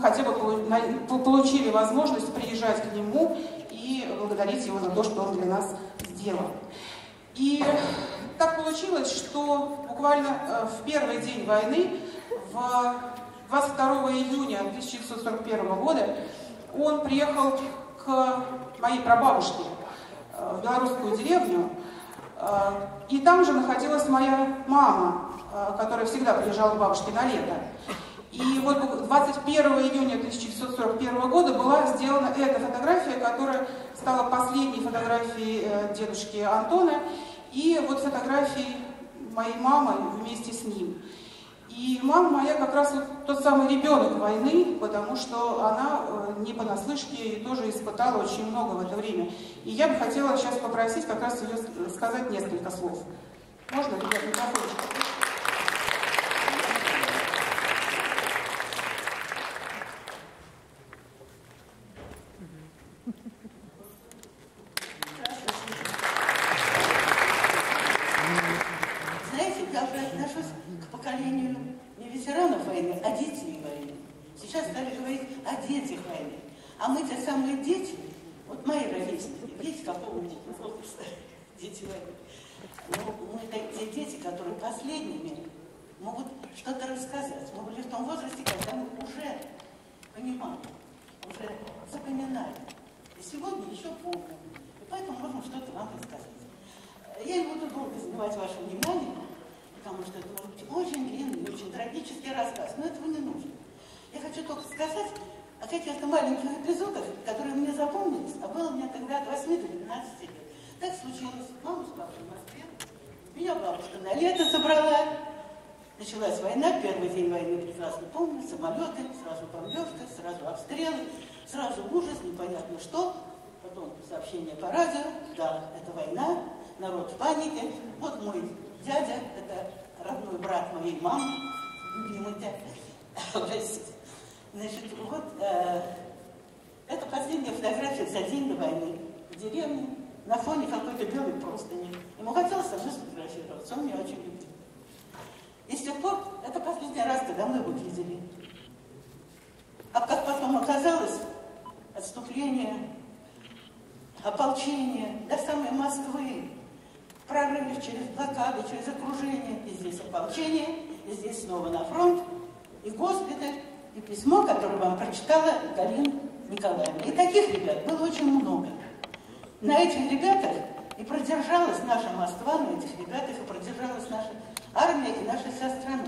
хотя бы получили возможность приезжать к нему и благодарить его за то, что он для нас сделал. И так получилось, что буквально в первый день войны, 22 июня 1941 года, он приехал к моей прабабушке в белорусскую деревню, и там же находилась моя мама, которая всегда приезжала к бабушке на лето. И вот 21 июня 1941 года была сделана эта фотография, которая стала последней фотографией дедушки Антона, и вот фотографии моей мамы вместе с ним. И мама моя как раз вот тот самый ребенок войны, потому что она не понаслышке тоже испытала очень много в это время. И я бы хотела сейчас попросить как раз ее сказать несколько слов. Можно, ребят, микрофончик? Знаете, я уже отношусь к поколению не ветеранов войны, а детей войны. Сейчас стали говорить о детях войны. А мы те самые дети, вот мои ровесники, видите, какого возраста дети войны. Но мы те дети, которые последними могут что-то рассказать. Мы были в том возрасте, когда мы уже понимали, уже запоминали. И сегодня еще помним. И поэтому можем что-то вам рассказать. Я не буду долго занимать ваше внимание, потому что это может быть очень длинный, очень трагический рассказ, но этого не нужно. Я хочу только сказать о каких-то маленьких эпизодах, которые мне запомнились, а было мне тогда от 8 до 12 лет. Так случилось. Маму с папой в Москве. Меня бабушка на лето забрала. Началась война, первый день войны прекрасно помню, самолеты, сразу бомбежка, сразу обстрелы, сразу ужас, непонятно что. Потом сообщение по радио, да, это война, народ в панике. Вот мой дядя, это родной брат моей мамы, любимый дядя. Значит, вот это последняя фотография за день до войны в деревне, на фоне какой-то белой простыни. Ему хотелось со мной сфотографироваться, он меня очень любил. И с тех пор, это последний раз, когда мы его видели. А как потом оказалось, отступление, ополчение до самой Москвы, прорыв через блокады, через окружение, и здесь ополчение, и здесь снова на фронт, и госпиталь, и письмо, которое вам прочитала Галина Николаевна. И таких ребят было очень много. На этих ребятах и продержалась наша Москва, на этих ребятах и продержалась наша армия и наша вся страна.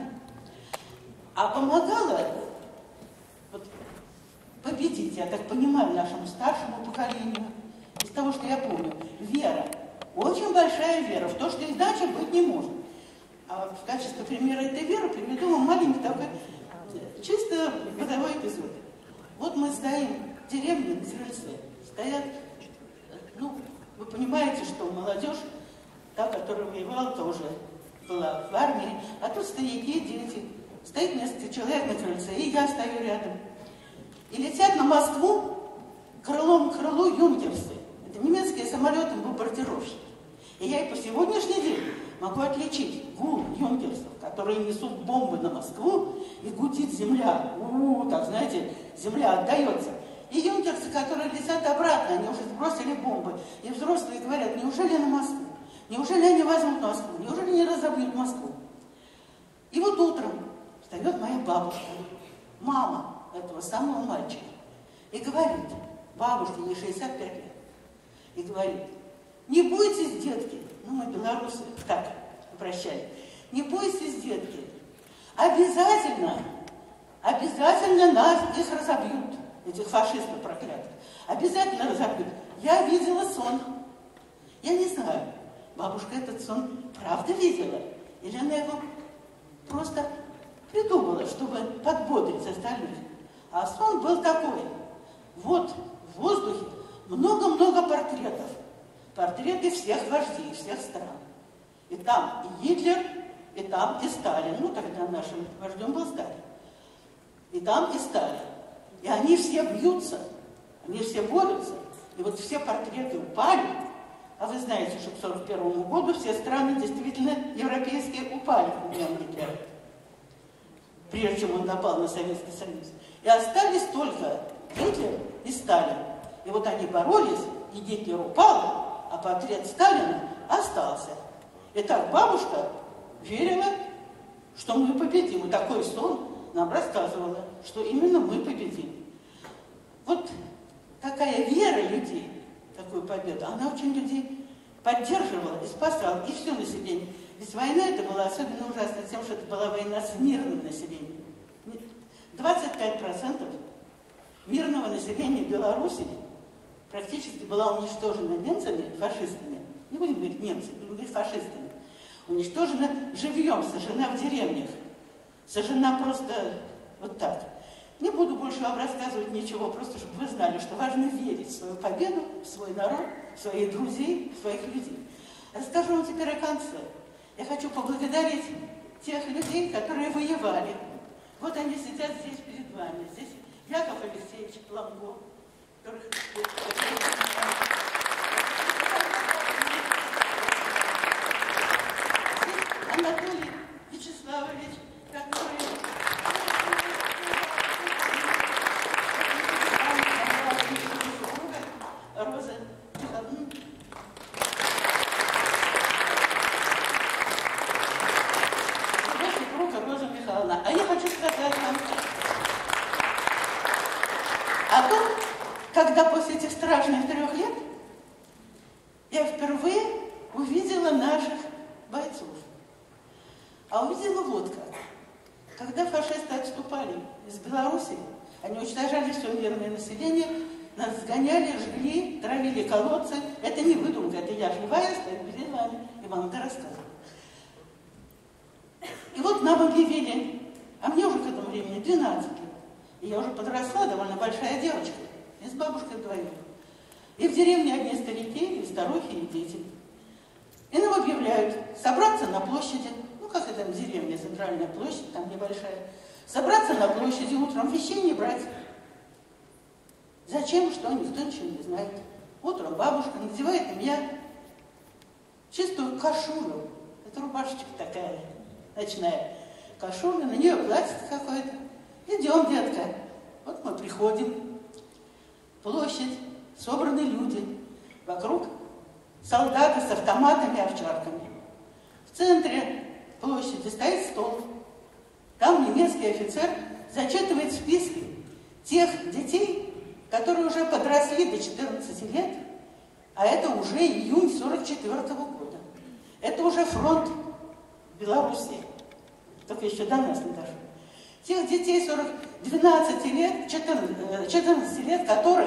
А помогала вот, победить, я так понимаю, нашему старшему поколению, из того, что я помню, вера. Очень большая вера в то, что иначе быть не может. А в качестве примера этой веры приведу вам маленький такой чисто бытовой эпизод. Вот мы стоим в деревне на крыльце, стоят, ну, вы понимаете, что молодежь, та, которая воевала, тоже была в армии, а тут стояки, дети. Стоит несколько человек на крыльце, и я стою рядом. И летят на Москву крылом к крылу юнкерсы. Это немецкие самолеты-бомбардировщики. И я и по сегодняшний день могу отличить гул юнкерсов, которые несут бомбы на Москву, и гудит земля. Так, знаете, земля отдается. И юнкерсы, которые летят обратно, они уже сбросили бомбы. И взрослые говорят, неужели на Москву? Неужели они возьмут Москву? Неужели не разобьют Москву? И вот утром встает моя бабушка, мама этого самого мальчика, и говорит, бабушке ей 65 лет, и говорит, не бойтесь, детки, ну мы белорусы так обращались, не бойтесь, детки, обязательно нас их разобьют, этих фашистов проклятых, обязательно разобьют. Я видела сон, я не знаю, бабушка этот сон правда видела, или она его просто придумала, чтобы подбодрить остальных. А сон был такой. Вот в воздухе много-много портретов. Портреты всех вождей, всех стран. И там и Гитлер, и там и Сталин. Ну, тогда нашим вождем был Сталин. И там и Сталин. И они все бьются, они все борются. И вот все портреты упали. А вы знаете, что к 1941 году все страны действительно европейские упали в днем Гитлера. прежде чем он напал на Советский Союз. И остались только Гитлер и Сталин. И вот они боролись, и Гитлер упал, а портрет Сталина остался. И так бабушка верила, что мы победим. И такой сон нам рассказывала, что именно мы победим. Вот такая вера людей, такую победу, она очень людей поддерживала и спасала, и все население. Ведь война это была особенно ужасна тем, что это была война с мирным населением. 25% мирного населения Беларуси практически была уничтожена немцами, фашистами. Не будем говорить немцы, будем говорить фашистами. Уничтожена живьем, сожжена в деревнях. Сожжена просто вот так. Не буду больше вам рассказывать ничего, просто чтобы вы знали, что важно верить в свою победу, в свой народ, в своих друзей, в своих людей. Расскажу вам теперь о конце. Я хочу поблагодарить тех людей, которые воевали. Вот они сидят здесь перед вами. Здесь Яков Алексеевич Пломго, которых... Здесь Анатолий Вячеславович, который... Роза Михайловна. Роза Михайловна. А я хочу сказать вам о том, когда после этих страшных 3 лет я впервые увидела наших бойцов. А увидела вот как. Когда фашисты отступали из Беларуси, они уничтожали все мирное население, нас сгоняли, жгли, травили колодцы. Это не выдумка, это я живая, стою перед вами и вам это рассказываю. И вот нам объявили, а мне уже к этому времени 12 лет, и я уже подросла, довольно большая девочка, и с бабушкой вдвоем. И в деревне одни старики, и старухи, и дети. И нам объявляют собраться на площади, ну как это деревня, центральная площадь, там небольшая, собраться на площади утром, вещей не брать. Зачем, что, никто ничего не знает. Утром бабушка надевает на меня чистую кашулю. Это рубашечка такая, ночная кашуля, на нее платье какое-то. Идем, детка. Вот мы приходим. Площадь, собраны люди. Вокруг солдаты с автоматами, овчарками. В центре площади стоит стол. Там немецкий офицер зачитывает списки тех детей, которые уже подросли до 14 лет, а это уже июнь 1944 года. Это уже фронт Белоруссии, только еще до нас не дошел. Тех детей 12 лет, 14 лет, которых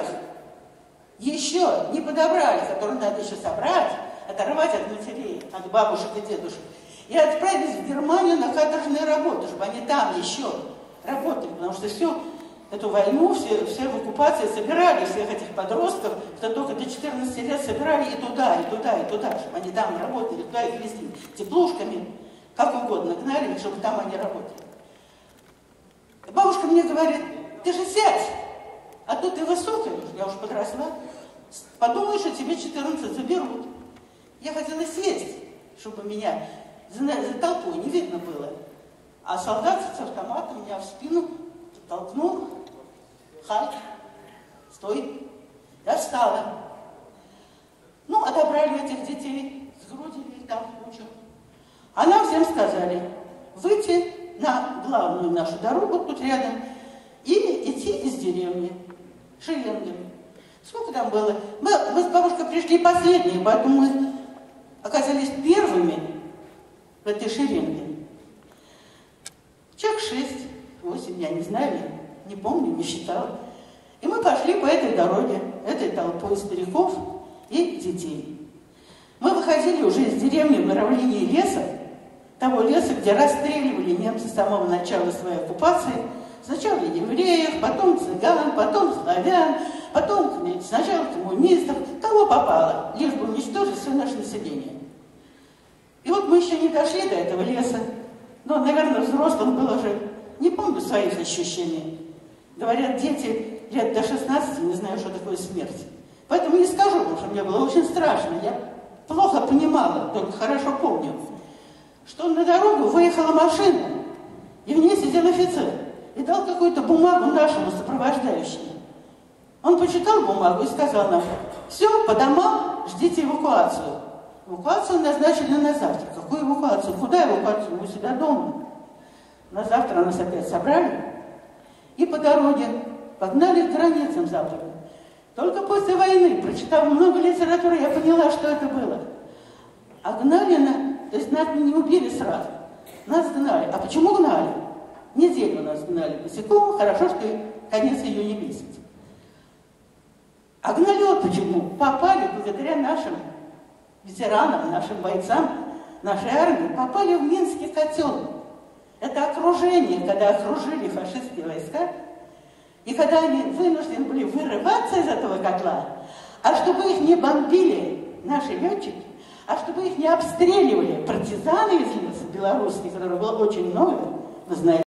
еще не подобрали, которые надо еще собрать, оторвать от матерей, от бабушек и дедушек, и отправить в Германию на каторжные работы, чтобы они там еще работали, потому что всю эту войну, все в оккупации собирали всех этих подростков, кто только до 14 лет собирали и туда, и туда, и туда, чтобы они там работали, туда их везли теплушками, как угодно, гнали их, чтобы там они работали. И бабушка мне говорит, ты же сядь, а то ты высокая, я уже подросла, подумаешь, что тебе 14 заберут. Я хотела сесть, чтобы меня за толпой не видно было. А солдат с автоматом меня в спину толкнул. Хай, стой. Я встала. Ну, отобрали этих детей, сгрудили их там в кучу. А нам всем сказали, выйти на главную нашу дорогу тут рядом и идти из деревни шеренгами. Сколько там было? Мы с бабушкой пришли последние, поэтому мы оказались первыми в этой шеренге. Человек 6-8, я не знаю, не помню, не считала. И мы пошли по этой дороге, этой толпой стариков и детей. Мы выходили уже из деревни в направлении леса, того леса, где расстреливали немцы с самого начала своей оккупации. Сначала евреев, потом цыган, потом славян, потом сначала коммунистов, кого попало, лишь бы уничтожить все наше население. И вот мы еще не дошли до этого леса, но, наверное, взрослым было уже, не помню своих ощущений. Говорят, дети лет до 16 не знают, что такое смерть. Поэтому не скажу, потому что мне было очень страшно. Я плохо понимала, только хорошо помню, что на дорогу выехала машина. И в ней сидел офицер и дал какую-то бумагу нашему сопровождающему. Он почитал бумагу и сказал нам: все, по домам, ждите эвакуацию. Эвакуацию назначили на завтра. Какую эвакуацию? Куда эвакуацию? Мы себя дома. На завтра нас опять собрали и по дороге погнали к границам Запада. Только после войны, прочитав много литературы, я поняла, что это было. А гнали то есть нас не убили сразу, нас гнали. А почему гнали? Неделю нас гнали босиком, хорошо, что конец июня месяц. А гнали вот почему. Попали благодаря нашим ветеранам, нашим бойцам, нашей армии, попали в Минский котел. Это окружение, когда окружили фашистские войска, и когда они вынуждены были вырываться из этого котла, а чтобы их не бомбили наши летчики, а чтобы их не обстреливали партизаны из леса белорусских, которых было очень много, вы знаете,